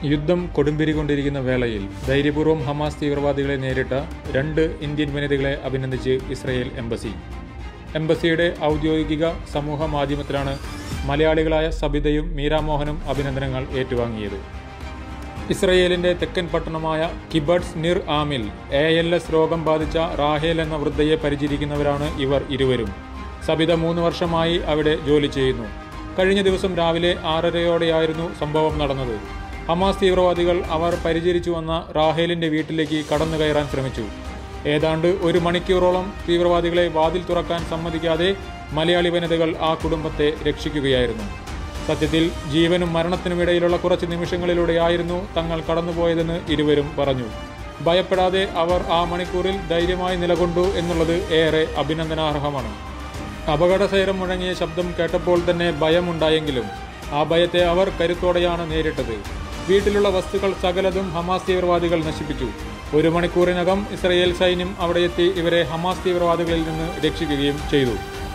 യുദ്ധം കൊടുമ്പിരികൊണ്ടിരിക്കുന്ന വേളയിൽ ധൈര്യപൂർവ്വം ഹമാസ് തീവ്രവാദികളെ നേരിട്ട 2 ഇന്ത്യൻ വനിതകളെ അഭിനന്ദിച്ച് ഇസ്രയേൽ എംബസി. എംബസിയുടെ ഔദ്യോഗിക സമൂഹ മാധ്യമത്തിലാണ് മലയാളികളായ സബിതയും മീരാമോഹനും അഭിനന്ദനങ്ങൾ ഏറ്റുവാങ്ങിയത്. ഇസ്രയേലിന്റെ തെക്കൻ പട്ടണമായ കിബട്സ് നിർ ആമിൽ ALS രോഗം ബാധിച്ച റാഹേൽ എന്ന വൃദ്ധയെ പരിചരിക്കുന്നവരാണ് ഇവർ ഇരുവരും. സബിത 3 വർഷമായി അവിടെ ജോലി ചെയ്യുന്നു. കഴിഞ്ഞ ദിവസം രാവിലെ 6:30യോടെയായിരുന്നു സംഭവം നടന്നത്. ഹമാസ് തീവ്രവാദികൾ അവർ പരിചരിച്ചു വന്ന റാഹേലിന്റെ വീട്ടിലേക്ക് കടന്നു കയറാൻ ശ്രമിച്ചു. ഏതാണ്ട് 1 മണിക്കൂറോളം തീവ്രവാദികളെ വാതിൽ തുറക്കാൻ സമ്മതിക്കാതെ മലയാളി വനിതകൾ ആ കുടുംബത്തെ രക്ഷിക്കുകയായിരുന്നു. സത്യത്തിൽ ജീവനും മരണത്തിനുമിടയിലുള്ള കുറച്ച് നിമിഷങ്ങളിലൂടെയായിരുന്നു തങ്ങൾ കടന്നുപോയതെന്ന് ഇരുവരും പറഞ്ഞു. ഭയപ്പെടാതെ അവർ ആ മണിക്കൂറിൽ ധൈര്യമായി നിലകൊണ്ടു എന്നുള്ളത് ഏറെ അഭിനന്ദനാർഹമാണ്. അപകടസൈറം മുഴങ്ങിയ ശബ്ദം കേട്ടപ്പോൾ തന്നെ ഭയമുണ്ടായെങ്കിലും ആ ഭയത്തെ അവർ കരുത്തോടെയാണ് നേരിട്ടത്. വീട്ടിലുള്ള വസ്തുക്കൾ സകലതും ഹമാസ് തീവ്രവാദികൾ നശിപ്പിച്ചു. 1 മണിക്കൂറിനകം ഇസ്രയേൽ സൈന്യം അവിടെയെത്തി ഇവരെ ഹമാസ് തീവ്രവാദികളിൽ നിന്ന് രക്ഷിക്കുകയും ചെയ്തു.